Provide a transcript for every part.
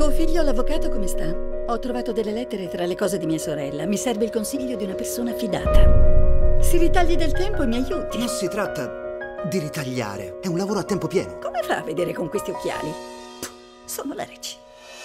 Tuo figlio, l'avvocato, come sta? Ho trovato delle lettere tra le cose di mia sorella. Mi serve il consiglio di una persona fidata. Si ritagli del tempo e mi aiuti. Non si tratta di ritagliare. È un lavoro a tempo pieno. Come fa a vedere con questi occhiali? Sono allergici.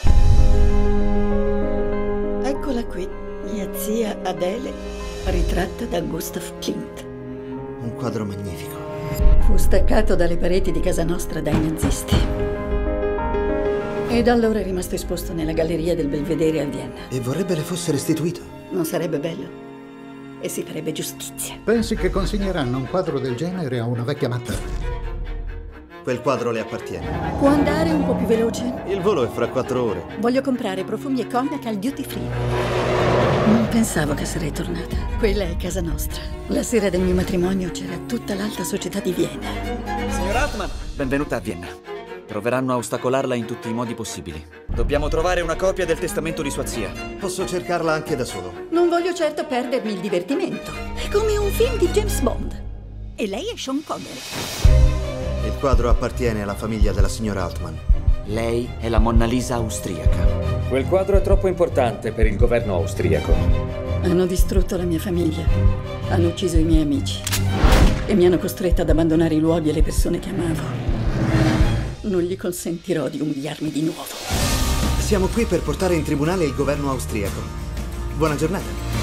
Eccola qui, mia zia Adele, ritratta da Gustav Klimt. Un quadro magnifico. Fu staccato dalle pareti di casa nostra dai nazisti. E da allora è rimasto esposto nella galleria del Belvedere a Vienna. E vorrebbe le fosse restituito. Non sarebbe bello? E si farebbe giustizia. Pensi che consegneranno un quadro del genere a una vecchia matta? Quel quadro le appartiene. Può andare un po' più veloce? Il volo è fra 4 ore. Voglio comprare profumi e cognac al duty free. Non pensavo che sarei tornata. Quella è casa nostra. La sera del mio matrimonio c'era tutta l'alta società di Vienna. Signor Hartman, benvenuta a Vienna. Proveranno a ostacolarla in tutti i modi possibili. Dobbiamo trovare una copia del testamento di sua zia. Posso cercarla anche da solo. Non voglio certo perdermi il divertimento. È come un film di James Bond. E lei è Sean Connery. Il quadro appartiene alla famiglia della signora Altman. Lei è la Monna Lisa austriaca. Quel quadro è troppo importante per il governo austriaco. Hanno distrutto la mia famiglia. Hanno ucciso i miei amici. E mi hanno costretta ad abbandonare i luoghi e le persone che amavo. Non gli consentirò di umiliarmi di nuovo. Siamo qui per portare in tribunale il governo austriaco. Buona giornata.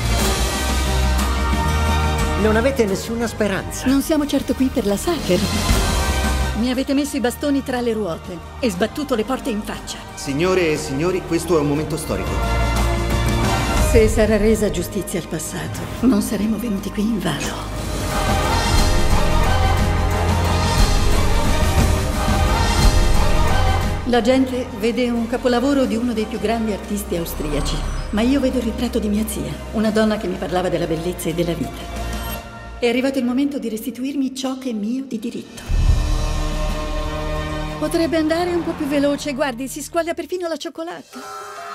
Non avete nessuna speranza. Non siamo certo qui per la Sacher. Mi avete messo i bastoni tra le ruote e sbattuto le porte in faccia. Signore e signori, questo è un momento storico. Se sarà resa giustizia al passato, non saremo venuti qui invano. La gente vede un capolavoro di uno dei più grandi artisti austriaci, ma io vedo il ritratto di mia zia, una donna che mi parlava della bellezza e della vita. È arrivato il momento di restituirmi ciò che è mio di diritto. Potrebbe andare un po' più veloce, guardi, si squaglia perfino la cioccolata.